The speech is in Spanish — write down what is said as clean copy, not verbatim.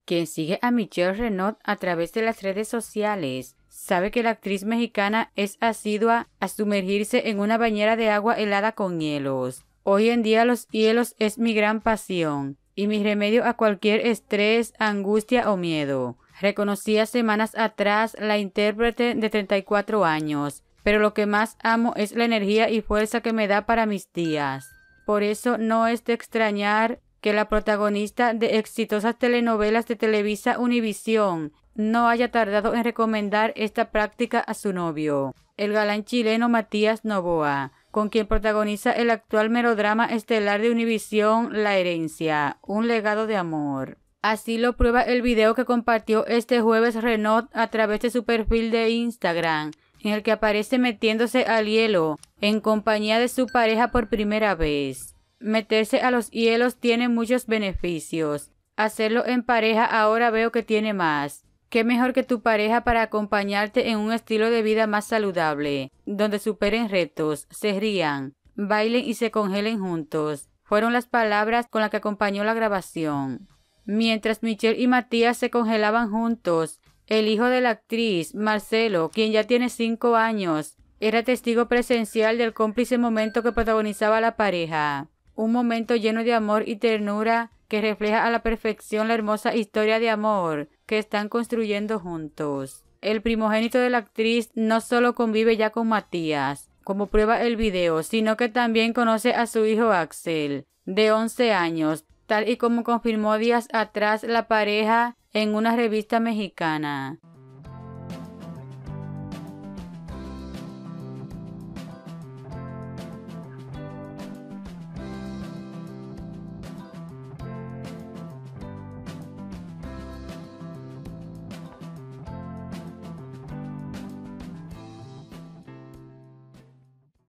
Quien sigue a Michelle Renaud a través de las redes sociales sabe que la actriz mexicana es asidua a sumergirse en una bañera de agua helada con hielos. Hoy en día los hielos es mi gran pasión y mi remedio a cualquier estrés, angustia o miedo, reconocía semanas atrás la intérprete de 34 años, pero lo que más amo es la energía y fuerza que me da para mis días. Por eso no es de extrañar que la protagonista de exitosas telenovelas de Televisa Univisión no haya tardado en recomendar esta práctica a su novio, el galán chileno Matías Novoa, con quien protagoniza el actual melodrama estelar de Univisión La Herencia, un legado de amor. Así lo prueba el video que compartió este jueves Renaud a través de su perfil de Instagram, en el que aparece metiéndose al hielo en compañía de su pareja por primera vez. Meterse a los hielos tiene muchos beneficios. Hacerlo en pareja ahora veo que tiene más. ¿Qué mejor que tu pareja para acompañarte en un estilo de vida más saludable, donde superen retos, se rían, bailen y se congelen juntos? Fueron las palabras con las que acompañó la grabación. Mientras Michelle y Matías se congelaban juntos, el hijo de la actriz, Marcelo, quien ya tiene 5 años, era testigo presencial del cómplice momento que protagonizaba la pareja. Un momento lleno de amor y ternura que refleja a la perfección la hermosa historia de amor que están construyendo juntos. El primogénito de la actriz no solo convive ya con Matías, como prueba el video, sino que también conoce a su hijo Axel, de 11 años, tal y como confirmó días atrás la pareja en una revista mexicana.